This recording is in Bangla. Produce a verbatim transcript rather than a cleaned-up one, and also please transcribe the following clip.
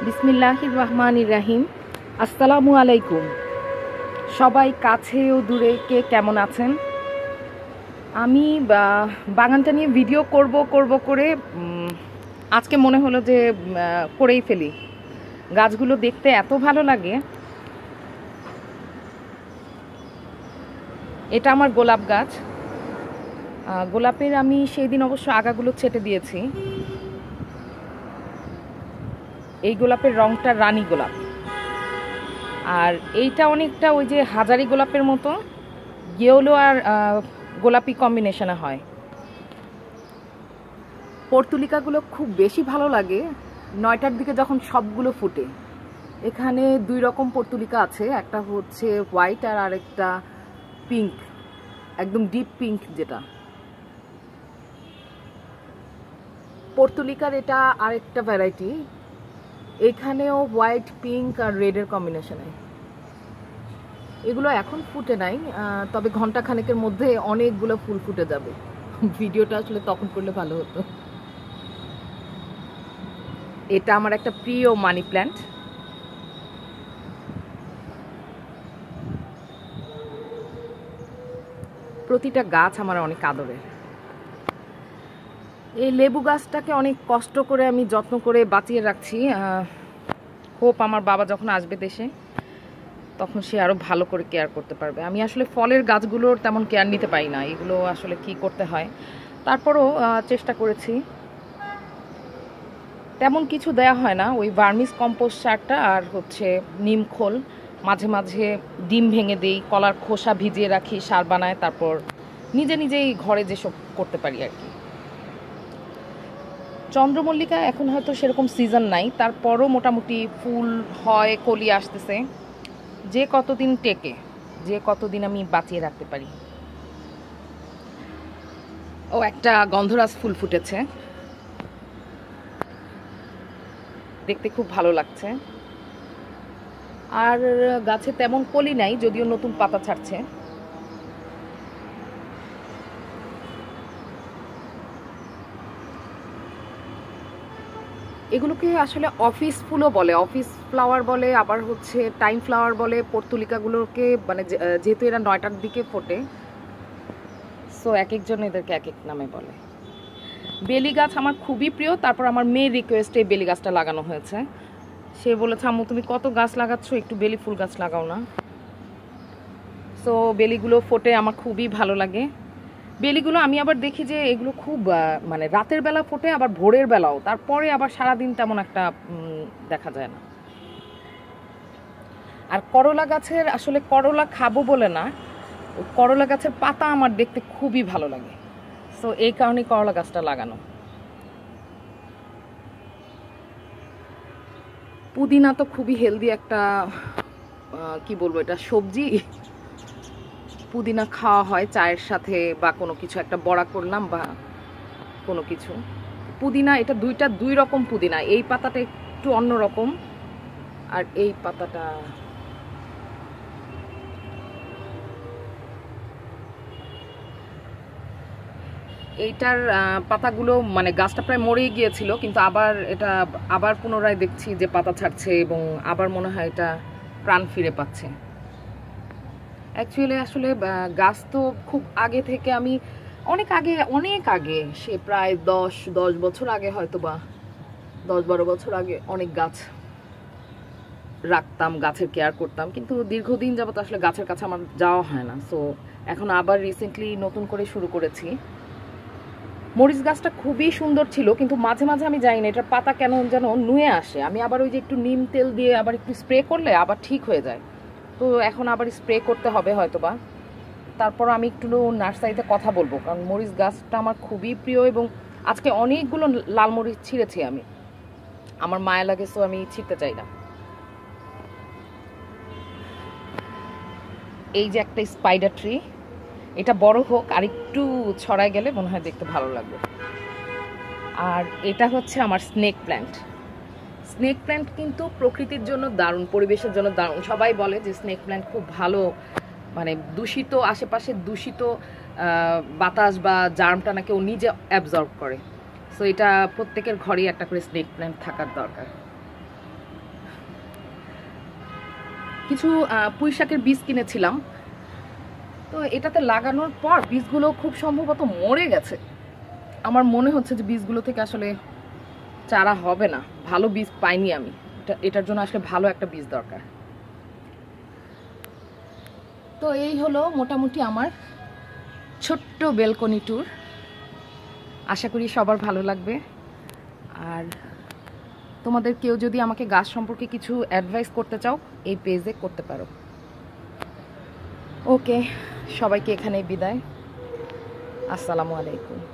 বিসমিল্লাহির রহমানির রহিম। আসসালামু আলাইকুম। সবাই কাছে ও দূরে কে কেমন আছেন? আমি বাগানটা নিয়ে ভিডিও করব করব করে আজকে মনে হলো যে করেই ফেলি। গাছগুলো দেখতে এত ভালো লাগে। এটা আমার গোলাপ গাছ। গোলাপের আমি সেই দিন অবশ্য আগাগুলো ছেটে দিয়েছি। এই গোলাপের রংটা রানী গোলাপ, আর এইটা অনেকটা ওই যে হাজারি গোলাপের মতো ইয়েলো আর গোলাপি কম্বিনেশনে হয়। পর্তুলিকাগুলো খুব বেশি ভালো লাগে নয়টার দিকে যখন সবগুলো ফুটে। এখানে দুই রকম পর্তুলিকা আছে, একটা হচ্ছে হোয়াইট আর আরেকটা পিঙ্ক, একদম ডিপ পিঙ্ক যেটা। পর্তুলিকার এটা আরেকটা ভ্যারাইটি, এখানেও হোয়াইট পিঙ্ক আর রেডের কম্বিনেশনে। এগুলো এখন ফুটে নাই, তবে ঘন্টা খানেকের মধ্যে অনেকগুলো ফুল ফুটে যাবে। ভিডিওটা আসলে তখন করলে ভালো হতো। এটা আমার একটা প্রিয় মানি প্ল্যান্ট। প্রতিটা গাছ আমার অনেক আদরের। এই লেবু গাছটাকে অনেক কষ্ট করে আমি যত্ন করে বাঁচিয়ে রাখছি। হোপ আমার বাবা যখন আসবে দেশে তখন সে আরও ভালো করে কেয়ার করতে পারবে। আমি আসলে ফলের গাছগুলোর তেমন কেয়ার নিতে পারি না, এগুলো আসলে কি করতে হয়। তারপরও চেষ্টা করেছি। তেমন কিছু দেয়া হয় না, ওই ভার্মিস কম্পোস্ট সারটা আর হচ্ছে নিম খোল, মাঝে মাঝে ডিম ভেঙে দিই, কলার খোসা ভিজিয়ে রাখি, সার বানায়, তারপর নিজে নিজেই ঘরে যেসব করতে পারি আর কি। চন্দ্রমল্লিকা এখন হয়তো সেরকম সিজন নাই, তারপরও মোটামুটি ফুল হয়, কলি আসতেছে। যে কতদিন টেকে, যে কতদিন আমি বাঁচিয়ে রাখতে পারি। ও একটা গন্ধরাজ ফুল ফুটেছে, দেখতে খুব ভালো লাগছে। আর গাছে তেমন কলি নাই, যদিও নতুন পাতা ছাড়ছে। এগুলোকে আসলে অফিস ফুলও বলে, অফিস ফ্লাওয়ার বলে, আবার হচ্ছে টাইম ফ্লাওয়ার বলে। পর্তুলিকাগুলোকে মানে যেহেতু এরা নয়টার দিকে ফোটে, সো এক একজন এদেরকে এক এক নামে বলে। বেলি গাছ আমার খুবই প্রিয়। তারপর আমার মেয়ের রিকোয়েস্টে বেলি গাছটা লাগানো হয়েছে। সে বলেছে, আম্মু তুমি কত গাছ লাগাচ্ছ, একটু বেলি ফুল গাছ লাগাও না। সো বেলিগুলো ফোটে, আমার খুবই ভালো লাগে। বেলিগুলো আমি আবার দেখি যে এগুলো খুব মানে রাতের বেলা ফোটে, আবার ভোরের বেলাও, তারপরে আবার সারাদিন তেমন একটা দেখা যায় না। আর করলা গাছের আসলে করলা খাবো বলে না, করলা গাছের পাতা আমার দেখতে খুবই ভালো লাগে, সো এই কারণে করলা গাছটা লাগানো। পুদিনা তো খুবই হেলদি একটা কি বলবো এটা সবজি। পুদিনা খাওয়া হয় চায়ের সাথে, বা কোনো কিছু একটা বড়া করলাম বা কোনো কিছু। পুদিনা এটা দুইটা দুই রকম পুদিনা, এই পাতাটা একটু অন্য রকম আর এই পাতাটা এইটার পাতাগুলো মানে গাছটা প্রায় মরেই গিয়েছিল, কিন্তু আবার এটা আবার পুনরায় দেখছি যে পাতা ছাড়ছে এবং আবার মনে হয় এটা প্রাণ ফিরে পাচ্ছে। অ্যাকচুয়ালি আসলে গাছ তো খুব আগে থেকে আমি অনেক আগে অনেক আগে সে প্রায় দশ দশ বছর আগে, হয়তো বা দশ বারো বছর আগে অনেক গাছ রাখতাম, গাছের কেয়ার করতাম, কিন্তু দীর্ঘদিন যাবত আসলে গাছের কাছে আমার যাওয়া হয় না। সো এখন আবার রিসেন্টলি নতুন করে শুরু করেছি। মরিচ গাছটা খুবই সুন্দর ছিল, কিন্তু মাঝে মাঝে আমি জানি না এটার পাতা কেন যেন নুয়ে আসে। আমি আবার ওই যে একটু নিম তেল দিয়ে আবার একটু স্প্রে করলে আবার ঠিক হয়ে যায়, তো এখন আবার স্প্রে করতে হবে হয়তোবা। তারপর আমি একটু নার্সারিতে কথা বলবো, কারণ মরিচ গাছটা আমার খুবই প্রিয় এবং আজকে অনেকগুলো লাল মরিচ ছিঁড়েছি আমি, আমার মায়া লাগে, সো আমি ছিঁড়তে চাই না। এই যে একটা স্পাইডার ট্রি, এটা বড় হোক আর একটু ছড়ায় গেলে মনে হয় দেখতে ভালো লাগবে। আর এটা হচ্ছে আমার স্নেক প্ল্যান্ট। স্নেক প্ল্যান্ট কিন্তু প্রকৃতির জন্য দারুণ, পরিবেশের জন্য দারুণ। সবাই বলে যে স্নেক প্ল্যান্ট খুব ভালো, মানে দূষিত আশেপাশে দূষিত বাতাস বা জার্মটা নাকি ও নিজে অ্যাবজর্ব করে। সো এটা প্রত্যেকের ঘরেই একটা করে স্নেক প্ল্যান্ট থাকার দরকার। কিছু পুঁই শাকের বীজ কিনেছিলাম, তো এটাতে লাগানোর পর বীজগুলো খুব সম্ভবত মরে গেছে। আমার মনে হচ্ছে যে বীজগুলো থেকে আসলে চারা হবে না, ভালো বীজ পাইনি আমি। এটা এটার জন্য আসলে ভালো একটা বীজ দরকার। তো এই হলো মোটামুটি আমার ছোট্ট বেলকনি ট্যুর। আশা করি সবার ভালো লাগবে। আর তোমাদের কেউ যদি আমাকে গাছ সম্পর্কে কিছু অ্যাডভাইস করতে চাও, এই পেজে করতে পারো। ওকে, সবাইকে এখানেই বিদায়। আসসালামু আলাইকুম।